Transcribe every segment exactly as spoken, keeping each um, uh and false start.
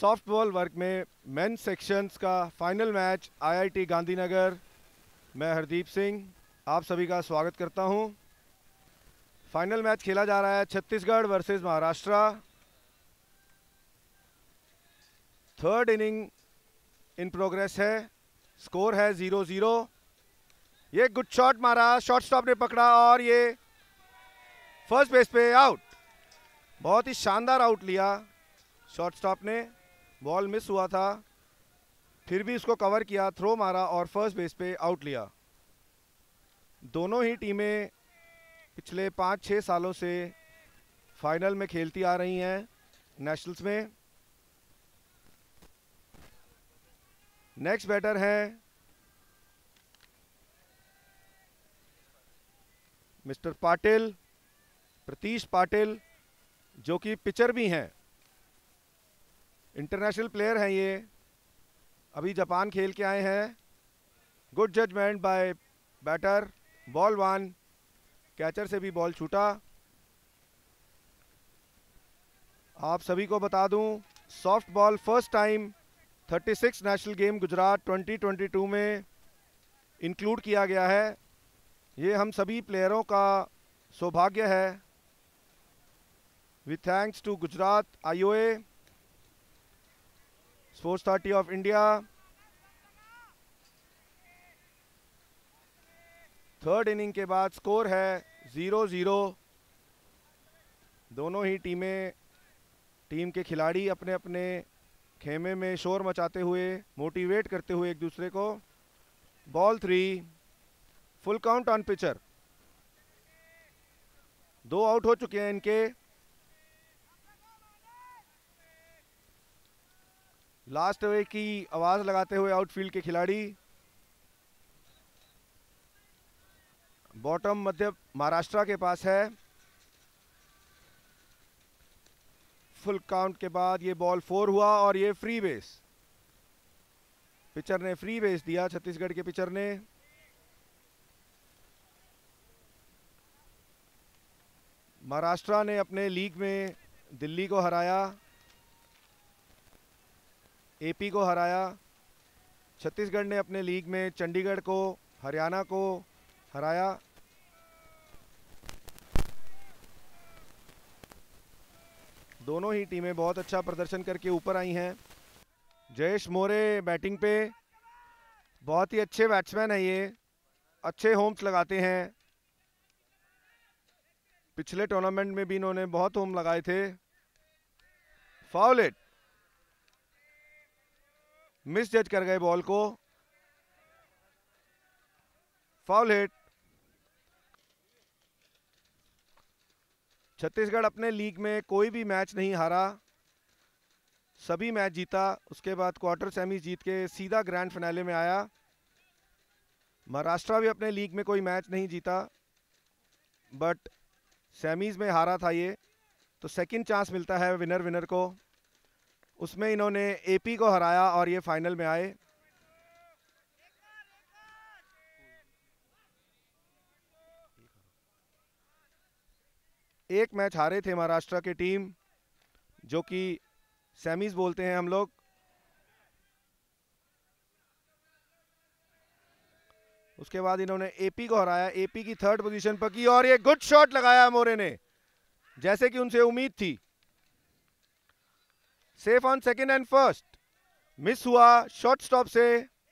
Softball वर्ग में men's sections का फाइनल मैच आईआईटी गांधीनगर। मैं हरदीप सिंह आप सभी का स्वागत करता हूं। फाइनल मैच खेला जा रहा है Chhattisgarh versus Maharashtra. Third inning in progress है। स्कोर है जीरो जीरो। ये गुड शॉट मारा, शॉर्ट स्टॉप ने पकड़ा और ये फर्स्ट बेस पे आउट। बहुत ही शानदार आउट लिया शॉर्ट स्टॉप ने। बॉल मिस हुआ था, फिर भी उसको कवर किया, थ्रो मारा और फर्स्ट बेस पे आउट लिया। दोनों ही टीमें पिछले पाँच छः सालों से फाइनल में खेलती आ रही हैं नेशनल्स में। नेक्स्ट बैटर है मिस्टर पाटिल, प्रतीश पाटिल, जो कि पिचर भी हैं, इंटरनेशनल प्लेयर हैं ये, अभी जापान खेल के आए हैं। Good judgement by batter, ball one, catcher से भी बॉल छूटा। आप सभी को बता दूं, सॉफ्ट बॉल फर्स्ट टाइम छत्तीस national game Gujarat twenty twenty two में इंक्लूड किया गया है। ये हम सभी प्लेयरों का सौभाग्य है। With thanks to Gujarat IOA, sports authority of India. Third inning के बाद स्कोर है जीरो जीरो। दोनों ही टीमें, टीम के खिलाड़ी अपने अपने खेमे में शोर मचाते हुए, मोटिवेट करते हुए एक दूसरे को। Ball three, full count on pitcher. दो आउट हो चुके हैं इनके। लास्ट अवे की आवाज लगाते हुए आउटफील्ड के खिलाड़ी। बॉटम मध्य महाराष्ट्र के पास है। फुल काउंट के बाद ये बॉल फोर हुआ और ये फ्री बेस। पिचर ने फ्री बेस दिया, छत्तीसगढ़ के पिचर ने। महाराष्ट्र ने अपने लीग में दिल्ली को हराया, एपी को हराया। छत्तीसगढ़ ने अपने लीग में चंडीगढ़ को, हरियाणा को हराया। दोनों ही टीमें बहुत अच्छा प्रदर्शन करके ऊपर आई हैं। जयेश मोरे बैटिंग पे, बहुत ही अच्छे बैट्समैन हैं ये, अच्छे होम्स लगाते हैं। पिछले टूर्नामेंट में भी इन्होंने बहुत होम लगाए थे। फाउल हिट, मिस जज कर गए बॉल को। Foul hit. छत्तीसगढ़ अपने लीग में कोई भी मैच नहीं हारा, सभी मैच जीता। उसके बाद क्वार्टर सेमी जीत के सीधा ग्रैंड फिनाले में आया। महाराष्ट्र भी अपने लीग में कोई मैच नहीं जीता, बट सेमीज में हारा था ये, तो सेकंड चांस मिलता है विनर विनर को। उसमें इन्होंने एपी को हराया और ये फाइनल में आए। एक मैच हारे थे महाराष्ट्र की टीम, जो कि सेमीज बोलते हैं हम लोग। उसके बाद इन्होंने एपी को हराया, एपी की थर्ड पोजीशन पर की और ये गुड शॉट लगाया मोरे ने, जैसे कि उनसे उम्मीद थी। Safe on second and first, miss हुआ शॉर्ट स्टॉप से।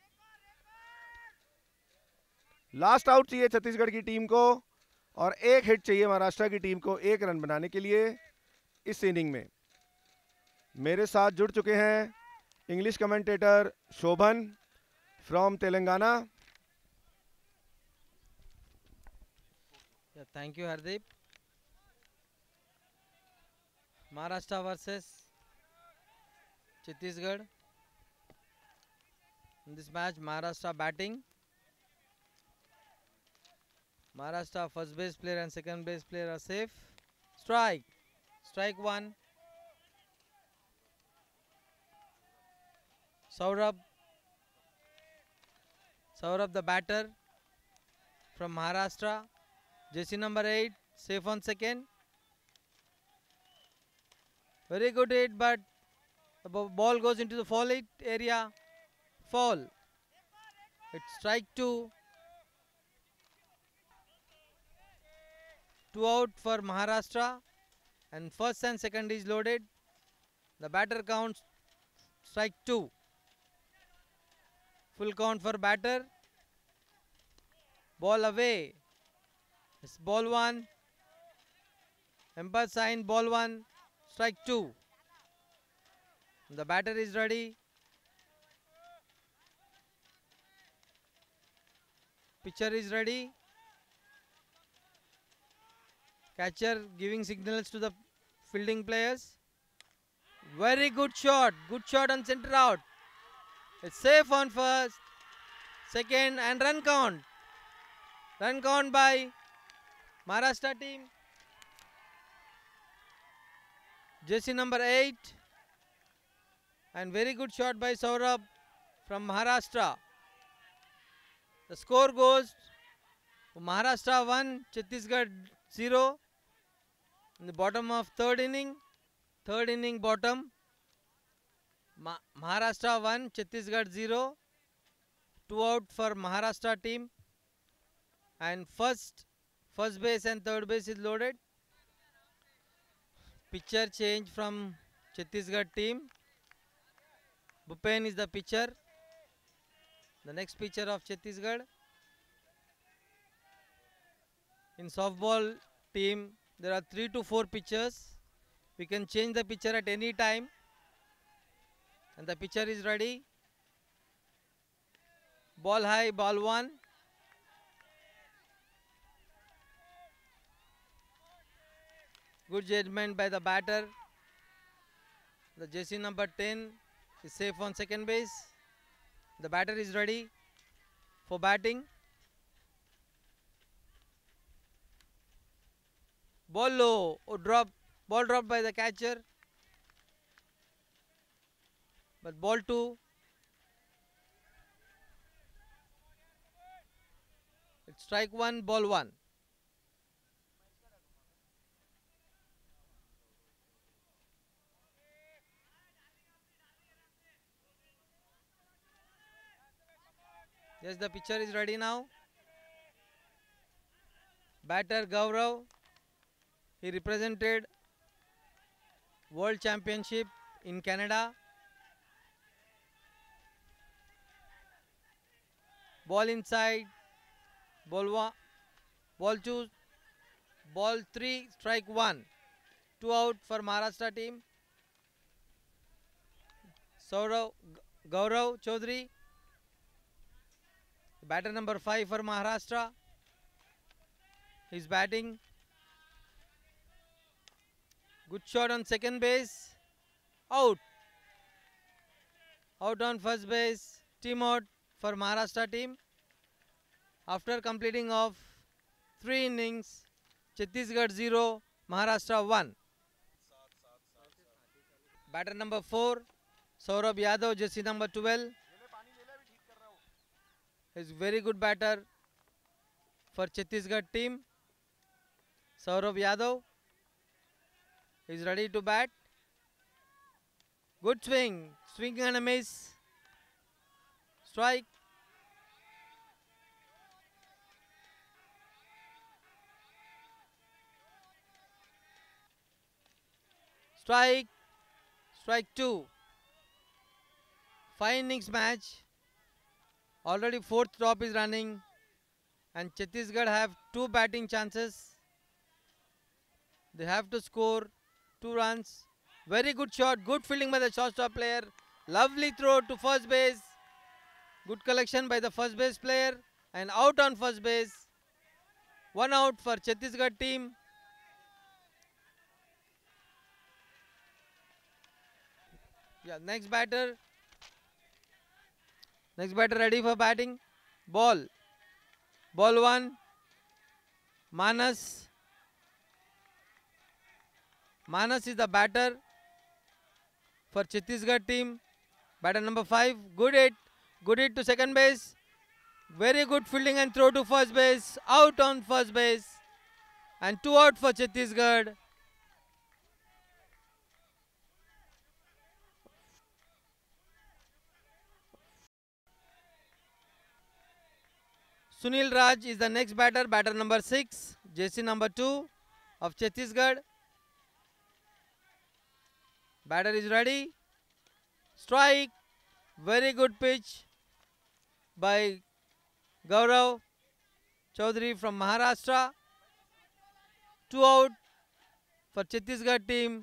लास्ट आउट चाहिए छत्तीसगढ़ की टीम को और एक हिट चाहिए महाराष्ट्र की टीम को एक रन बनाने के लिए इस इनिंग में। मेरे साथ जुड़ चुके हैं English commentator Shobhan from Telangana. Thank you Hardeep. Maharashtra versus Chhattisgarh. In this match, Maharashtra batting. Maharashtra first base player and second base player are safe. Strike. Strike one. Saurabh. Saurabh the batter from Maharashtra. Jersey number eight. Safe on second. Very good hit, but The ball goes into the fall area. Fall. It's strike two. Two out for Maharashtra. And first and second is loaded. The batter counts strike two. Full count for batter. Ball away. It's ball one. Umpire sign ball one. Strike two. The batter is ready. Pitcher is ready. Catcher giving signals to the fielding players. Very good shot. Good shot on center out. It's safe on first, second, and run count. Run count by Maharashtra team. Jersey number eight. And very good shot by Saurabh from Maharashtra. The score goes Maharashtra one, Chhattisgarh zero. In the bottom of third inning. Third inning bottom. Ma Maharashtra one, Chhattisgarh zero. Two out for Maharashtra team. And first, first base and third base is loaded. Pitcher change from Chhattisgarh team. Bhupen is the pitcher. The next pitcher of Chhattisgarh. In softball team, there are three to four pitchers. We can change the pitcher at any time. And the pitcher is ready. Ball high, ball one. Good judgment by the batter. The jersey number ten is safe on second base. The batter is ready for batting. Ball low, oh, drop, ball dropped by the catcher. But ball two. It's strike one, ball one. Yes, the pitcher is ready now. Batter Gaurav. He represented World Championship in Canada. Ball inside. Ball one. Ball two. Ball three. Strike one. Two out for Maharashtra team. Saurav Gaurav Chaudhary. Batter number five for Maharashtra. He's batting. Good shot on second base. Out. Out on first base. Team out for Maharashtra team. After completing of three innings, Chhattisgarh zero, Maharashtra one. Batter number four, Saurabh Yadav, jersey number twelve. Is very good batter for Chhattisgarh team. Saurabh Yadav is ready to bat. Good swing. Swing and a miss. Strike. Strike. Strike two. Five innings match. Already fourth top is running. And Chhattisgarh have two batting chances. They have to score two runs. Very good shot. Good fielding by the shortstop player. Lovely throw to first base. Good collection by the first base player. And out on first base. One out for Chhattisgarh team. Yeah, next batter. Next batter ready for batting. Ball. Ball one. Manas. Manas is the batter for Chhattisgarh team. Batter number five. Good hit. Good hit to second base. Very good fielding and throw to first base. Out on first base. And two out for Chhattisgarh. Sunil Raj is the next batter, batter number six, jersey number two of Chhattisgarh. Batter is ready. Strike. Very good pitch by Gaurav Chaudhary from Maharashtra. Two out for Chhattisgarh team.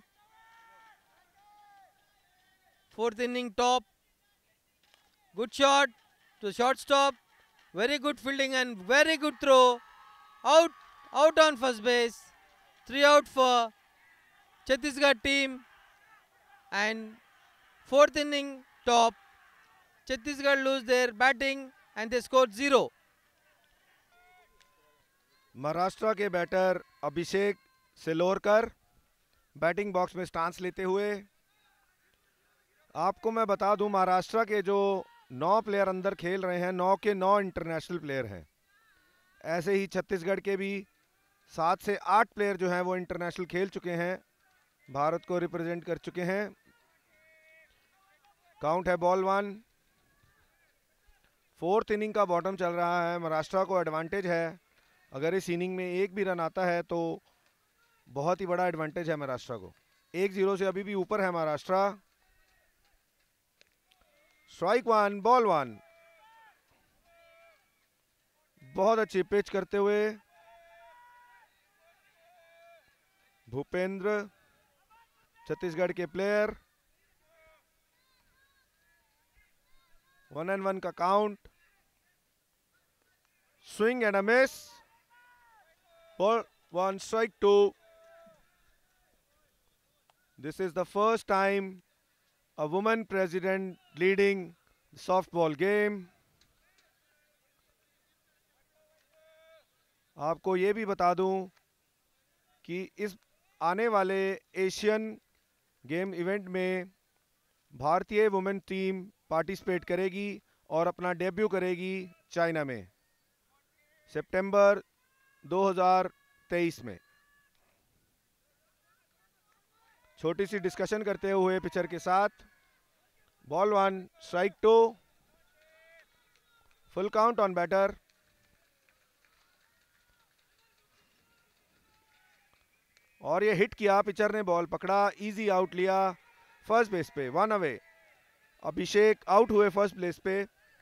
Fourth inning top. Good shot to shortstop. Very good fielding and very good throw. Out, out on first base. Three out for Chhattisgarh team. And fourth inning top. Chhattisgarh lose their batting and they scored zero. Maharashtra के batter Abhishek Silorkar batting box में stance लेते हुए। आपको मैं बता दूं, महाराष्ट्र के जो नौ प्लेयर अंदर खेल रहे हैं, नौ के नौ इंटरनेशनल प्लेयर हैं। ऐसे ही छत्तीसगढ़ के भी सात से आठ प्लेयर जो हैं वो इंटरनेशनल खेल चुके हैं, भारत को रिप्रेजेंट कर चुके हैं। काउंट है बॉल वन। फोर्थ इनिंग का बॉटम चल रहा है। महाराष्ट्र को एडवांटेज है। अगर इस इनिंग में एक भी रन आता है तो बहुत ही बड़ा एडवांटेज है महाराष्ट्र को। एक जीरो से अभी भी ऊपर है Maharashtra. Strike one, ball one. बहुत अच्छी पिच करते हुए भूपेंद्र, छत्तीसगढ़ के प्लेयर। वन एंड वन का count. Swing and a miss. Ball one, strike two. This is the first time a woman president leading the softball game. आपको ये भी बता दूं कि इस आने वाले एशियन गेम इवेंट में भारतीय वुमेन टीम पार्टिसिपेट करेगी और अपना डेब्यू करेगी चाइना में सितंबर दो हज़ार तेईस में। छोटी सी डिस्कशन करते हुए पिचर के साथ। Ball one, strike two. Full count on batter. और ये हिट किया, पिचर ने बॉल पकड़ा, इजी आउट लिया फर्स्ट बेस पे, वन अवे। अभिषेक आउट हुए फर्स्ट बेस पे।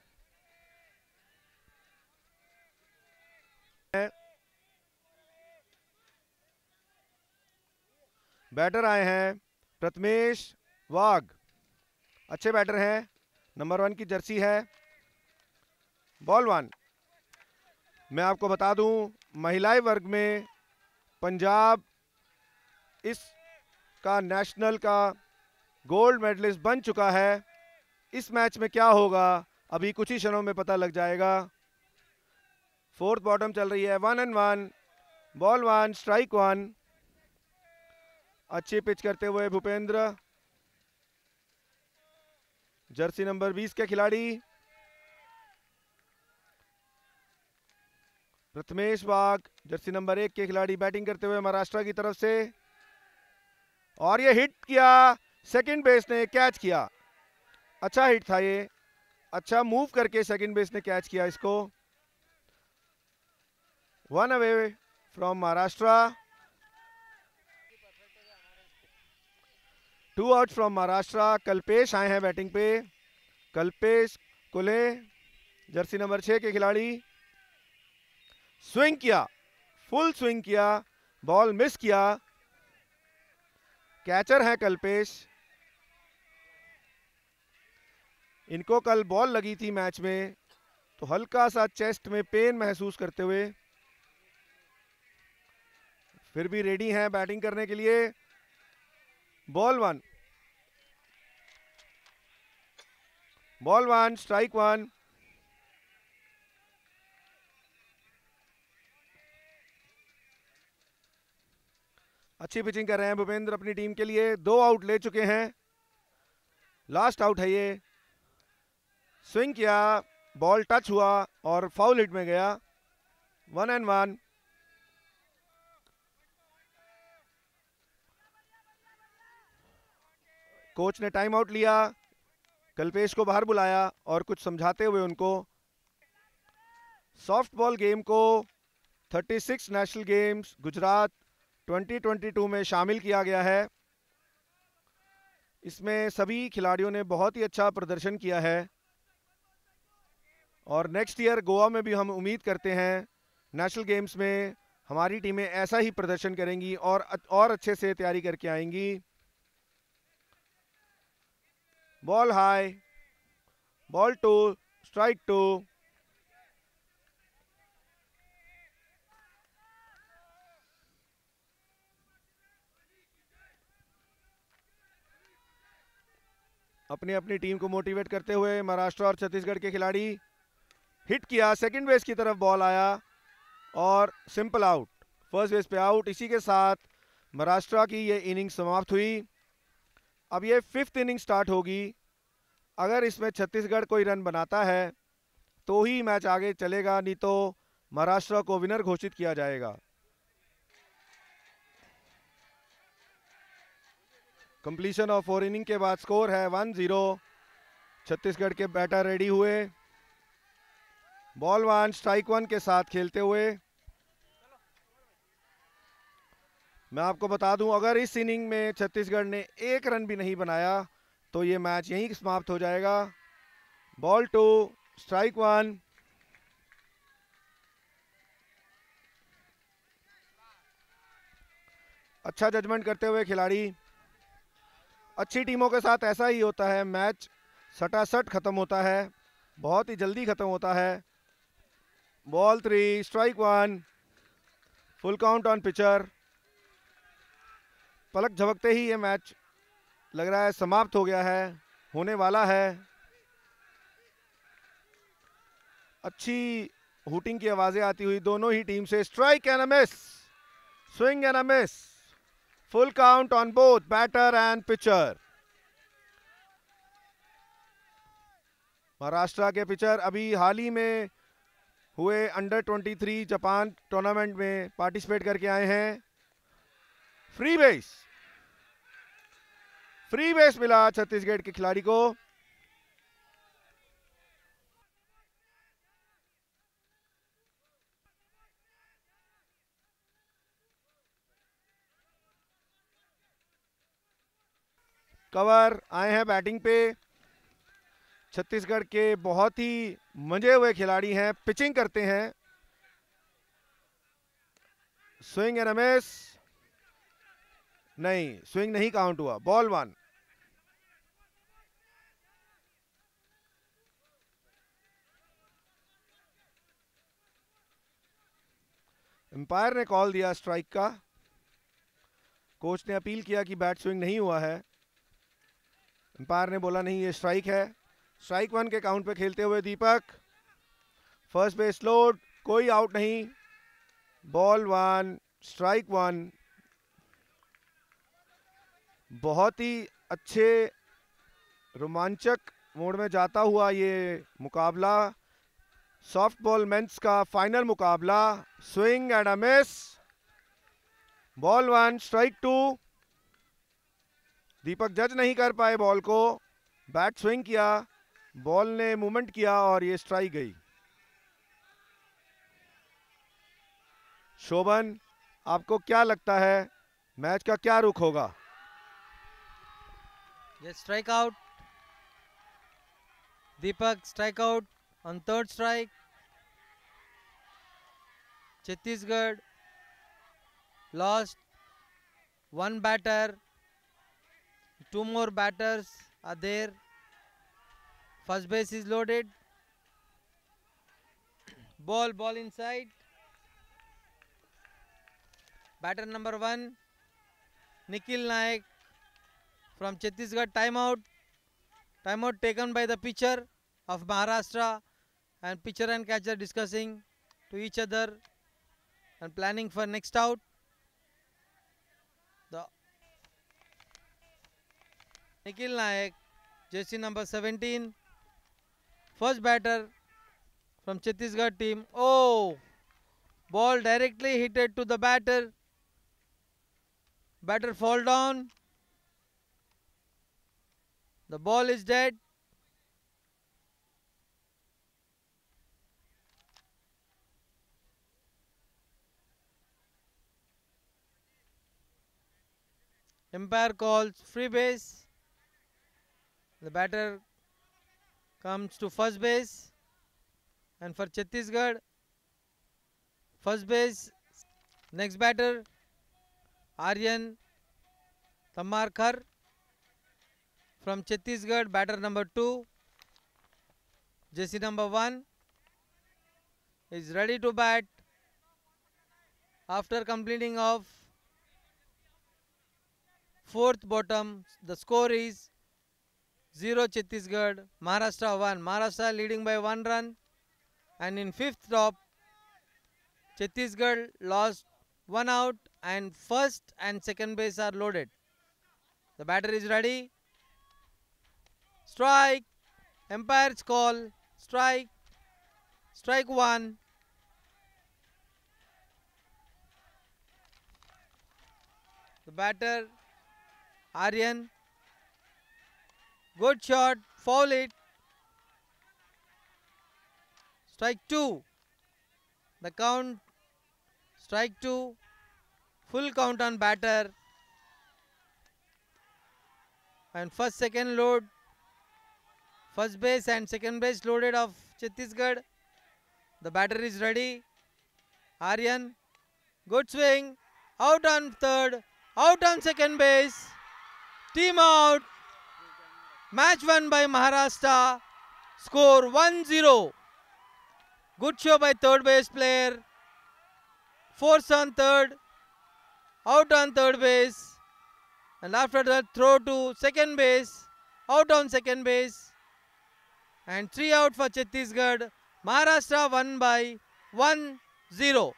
बैटर आए हैं प्रथमेश वाघ, अच्छे बैटर हैं, नंबर वन की जर्सी है। Ball one. मैं आपको बता दूं, महिलाएं वर्ग में पंजाब इस का नेशनल का गोल्ड मेडलिस्ट बन चुका है। इस मैच में क्या होगा अभी कुछ ही क्षणों में पता लग जाएगा। फोर्थ बॉटम चल रही है, one and one. Ball one, strike one. अच्छी पिच करते हुए भूपेंद्र, जर्सी नंबर बीस के खिलाड़ी। प्रथमेश वाघ, जर्सी नंबर एक के खिलाड़ी, बैटिंग करते हुए महाराष्ट्र की तरफ से। और ये हिट किया, सेकंड बेस ने कैच किया। अच्छा हिट था ये, अच्छा मूव करके सेकंड बेस ने कैच किया इसको। One away from Maharashtra. Two out from Maharashtra. Kalpesh आए हैं बैटिंग पे। कल्पेश कुले, जर्सी नंबर छह के खिलाड़ी। स्विंग किया, फुल स्विंग किया, बॉल मिस किया। कैचर है कल्पेश। इनको कल बॉल लगी थी मैच में, तो हल्का सा चेस्ट में पेन महसूस करते हुए फिर भी रेडी हैं बैटिंग करने के लिए। Ball one, ball one, strike one. अच्छी पिचिंग कर रहे हैं भूपेंद्र अपनी टीम के लिए। दो आउट ले चुके हैं, लास्ट आउट है ये। स्विंग किया, बॉल टच हुआ और फाउल हिट में गया। One and one. कोच ने टाइम आउट लिया, कल्पेश को बाहर बुलाया और कुछ समझाते हुए उनको सॉफ्टबॉल गेम को छत्तीस national games Gujarat twenty twenty two में शामिल किया गया है। इसमें सभी खिलाड़ियों ने बहुत ही अच्छा प्रदर्शन किया है और नेक्स्ट ईयर गोवा में भी हम उम्मीद करते हैं नेशनल गेम्स में हमारी टीमें ऐसा ही प्रदर्शन करेंगी और और अच्छे से तैयारी करके आएंगी। Ball high, ball two, strike two. अपनी अपनी टीम को मोटिवेट करते हुए महाराष्ट्र और छत्तीसगढ़ के खिलाड़ी हिट किया, सेकंड बेस की तरफ बॉल आया और सिंपल आउट, फर्स्ट बेस पे आउट। इसी के साथ महाराष्ट्र की ये इनिंग समाप्त हुई। अब ये फिफ्थ इनिंग स्टार्ट होगी। अगर इसमें छत्तीसगढ़ कोई रन बनाता है तो ही मैच आगे चलेगा, नहीं तो महाराष्ट्र को विनर घोषित किया जाएगा। कंप्लीशन ऑफ फोर इनिंग के बाद स्कोर है वन जीरो। छत्तीसगढ़ के बैटर रेडी हुए, बॉल वन, स्ट्राइक वन के साथ खेलते हुए। मैं आपको बता दूं, अगर इस इनिंग में छत्तीसगढ़ ने एक रन भी नहीं बनाया तो ये मैच यहीं समाप्त हो जाएगा। Ball two, strike one. अच्छा जजमेंट करते हुए खिलाड़ी। अच्छी टीमों के साथ ऐसा ही होता है, मैच सटासट खत्म होता है, बहुत ही जल्दी खत्म होता है। Ball three, strike one, full count on pitcher. पलक झपकते ही ये मैच लग रहा है समाप्त हो गया है, होने वाला है। अच्छी हुटिंग की आवाजें आती हुई दोनों ही टीम से। Strike and a miss, swing and a miss, full count on both batter and pitcher. Maharashtra के पिचर अभी हाल ही में हुए अंडर तेईस जापान टूर्नामेंट में पार्टिसिपेट करके आए हैं। फ्री बेस, फ्री बेस मिला छत्तीसगढ़ के खिलाड़ी को। कवर आए हैं बैटिंग पे। छत्तीसगढ़ के बहुत ही मंजे हुए खिलाड़ी हैं, पिचिंग करते हैं। स्विंग एंड अ मिस, नहीं स्विंग नहीं काउंट हुआ। Ball one. एम्पायर ने कॉल दिया स्ट्राइक का। कोच ने अपील किया कि बैट स्विंग नहीं हुआ है। एम्पायर ने बोला नहीं, ये स्ट्राइक है। स्ट्राइक वन के काउंट पे खेलते हुए दीपक, फर्स्ट बेस लोड, कोई आउट नहीं। Ball one, strike one. बहुत ही अच्छे रोमांचक मोड में जाता हुआ ये मुकाबला, सॉफ्टबॉल मेंस का फाइनल मुकाबला। Swing and a miss, ball one, strike two. Deepak जज नहीं कर पाए बॉल को, बैट स्विंग किया, बॉल ने मूवमेंट किया और ये स्ट्राइक गई। शोभन, आपको क्या लगता है मैच का क्या रुख होगा? ये strike out, Deepak strike out on third strike. Chhattisgarh lost one batter, two more batters are there. First base is loaded. Ball, ball inside. Batter number one, Nikhil Naik from Chhattisgarh. Timeout. Timeout taken by the pitcher of Maharashtra, and pitcher and catcher discussing to each other and planning for next out. The Nikhil Naik, jersey number seventeen, first batter from Chhattisgarh team. Oh, ball directly hit to the batter. Batter fall down. The ball is dead. Umpire calls free base. The batter comes to first base. And for Chhattisgarh, first base, next batter, Aryan Tamarkar from Chhattisgarh, batter number two. Jersey number one is ready to bat after completing of fourth bottom. The score is zero Chhattisgarh, Maharashtra one. Maharashtra leading by one run. And in fifth top, Chhattisgarh lost one out and first and second base are loaded. The batter is ready. Strike. Umpire's call. Strike. Strike one. The batter, Aryan. Good shot. Foul it. Strike two. The count. Strike two. Full count on batter. And first, second load. First base and second base loaded of Chhattisgarh. The batter is ready. Aryan. Good swing. Out on third. Out on second base. Team out. Match won by Maharashtra. Score one zero. Good show by third base player. Force on third. Out on third base. And after that, throw to second base. Out on second base. And three out for Chhattisgarh. Maharashtra won by one zero.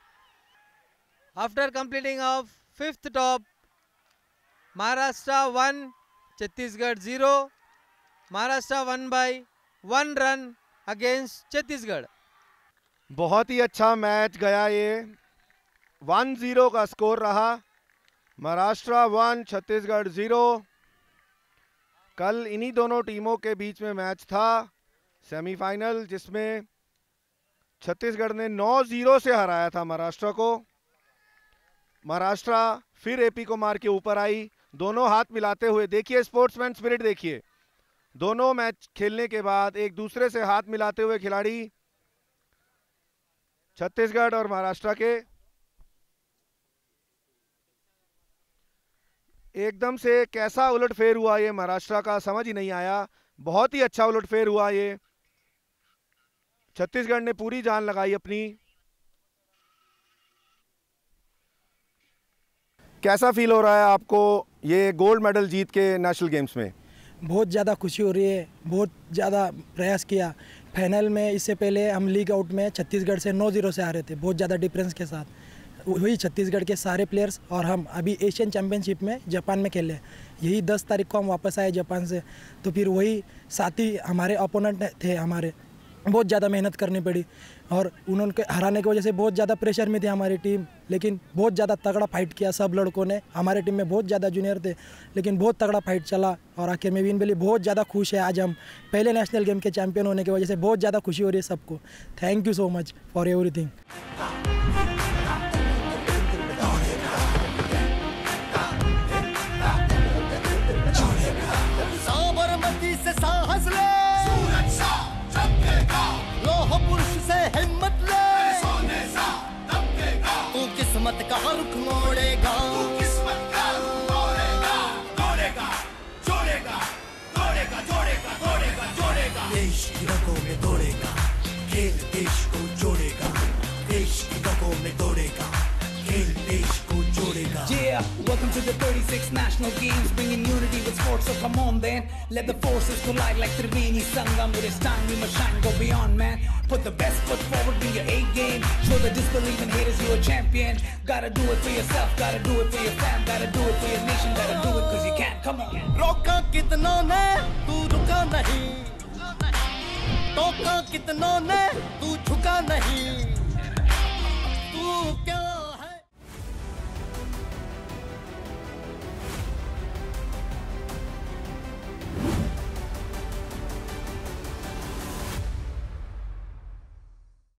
After completing of fifth top, Maharashtra one, Chhattisgarh zero. Maharashtra won by one run against Chhattisgarh. बहुत ही अच्छा match गया ये. One zero का score रहा. Maharashtra one, Chhattisgarh zero. कल इन्हीं दोनों टीमों के बीच में मैच था, सेमीफाइनल, जिसमें छत्तीसगढ़ ने नौ जीरो से हराया था महाराष्ट्र को. महाराष्ट्र फिर एपी को मार के ऊपर आई, दोनों हाथ मिलाते हुए. देखिए स्पोर्ट्समैन स्पिरिट देखिए. दोनों मैच खेलने के बाद एक दूसरे से हाथ मिलाते हुए खिलाड़ी छत्तीसगढ़ और महाराष्ट्र के. एकदम से कैसा उलटफेर हुआ ये महाराष्ट्र का, समझ ही नहीं आया. बहुत ही अच्छा उलटफेर हुआ ये. छत्तीसगढ़ ने पूरी जान लगाई अपनी. कैसा फील हो रहा है आपको ये गोल्ड मेडल जीत के नेशनल गेम्स में? बहुत ज़्यादा खुशी हो रही है. बहुत ज़्यादा प्रयास किया. फाइनल में इससे पहले हम लीग आउट में छत्तीसगढ़ से नौ जीरो से आ रहे थे, बहुत ज़्यादा डिफरेंस के साथ. वही छत्तीसगढ़ के सारे प्लेयर्स और हम अभी एशियन चैम्पियनशिप में जापान में खेले. यही दस तारीख को हम वापस आए जापान से. तो फिर वही साथी हमारे अपोनेंट थे हमारे. बहुत ज़्यादा मेहनत करनी पड़ी और उन्होंने हराने की वजह से बहुत ज़्यादा प्रेशर में थी हमारी टीम. लेकिन बहुत ज़्यादा तगड़ा फाइट किया सब लड़कों ने. हमारे टीम में बहुत ज़्यादा जूनियर थे लेकिन बहुत तगड़ा फाइट चला और आखिर में विन मिली. बहुत ज़्यादा खुश है आज हम पहले नेशनल गेम के चैंपियन होने की वजह से. बहुत ज़्यादा खुशी हो रही है सबको. Thank you so much for everything. हिम्मत ले, तू किस्मत का रुख मोड़ेगा. किस्मत का रुख मोड़ेगा, तोड़ेगा, जोड़ेगा, तोड़ेगा, जोड़ेगा, तोड़ेगा, जोड़ेगा. देश की रगों में दौड़ेगा, खेल देश को जोड़ेगा. देश की रगों में दौड़ेगा, खेल देश को जोड़ेगा. Yeah, welcome to the thirty-sixth National Games, bringing unity with sports. So come on then, let the forces collide like Triveni Sangam. It is time we must shine, go beyond, man. Put the best foot forward, bring your A game. Show the disbelieving haters you're a champion. Gotta do it for yourself, gotta do it for your fam, gotta do it for your nation, gotta do it cause you can. Come on. रोका कितनों ने, तू रुका नहीं. टोका कितनों ने, तू झुका नहीं.